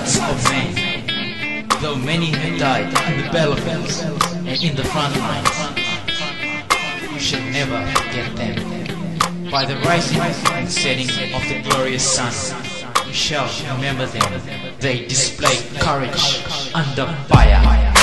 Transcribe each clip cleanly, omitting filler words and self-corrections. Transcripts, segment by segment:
hearts of men. Though many have died in the battlefields and in the front lines, we shall never forget them. By the rising and setting of the glorious sun, we shall remember them. They displayed courage under fire.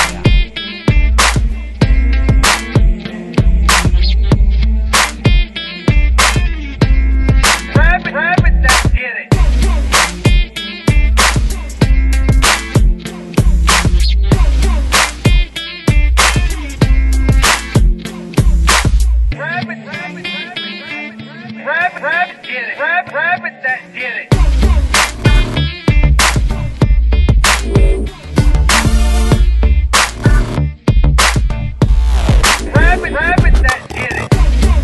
Rabbit that did it. Rabbit that did it.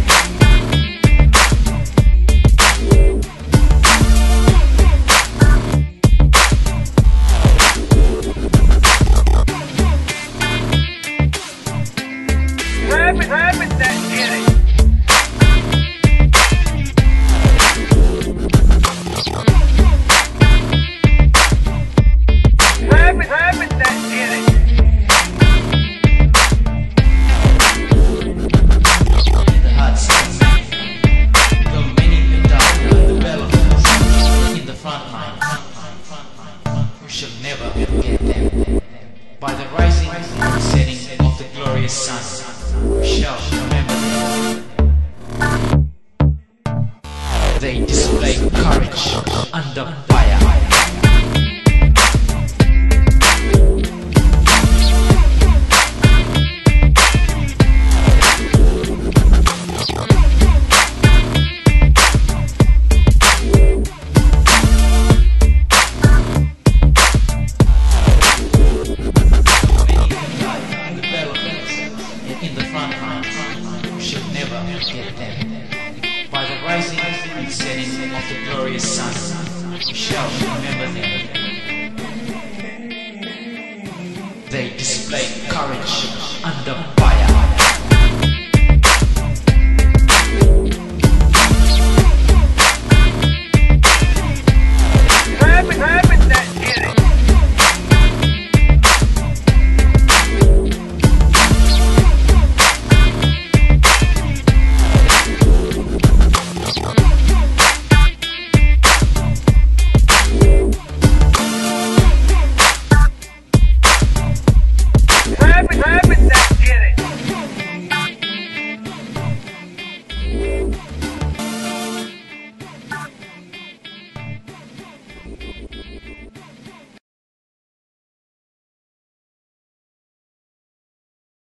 Rabbit that did it. Rabbit that did it. The hearts of men, though many have died on the battlefields in the front line, we shall never forget them. By the rising and setting of the glorious sun, we shall remember them. They display courage under fire. In the front lines, we shall never forget them. By the rising and setting of the glorious sun, we shall remember them. They display courage under